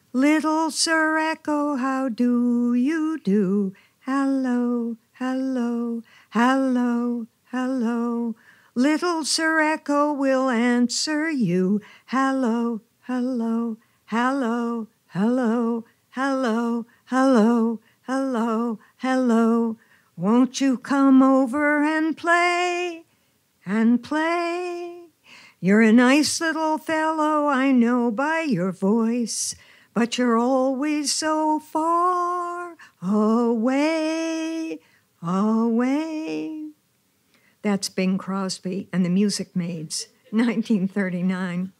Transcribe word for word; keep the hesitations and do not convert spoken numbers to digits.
Little Sir Echo, how do you do? Hello, hello, hello, hello. Little Sir Echo will answer you. Hello, hello, hello, hello, hello, hello, hello, hello. Won't you come over and play, and play? You're a nice little fellow, I know by your voice, but you're always so far away, away. That's Bing Crosby and the Music Maids, nineteen thirty-nine.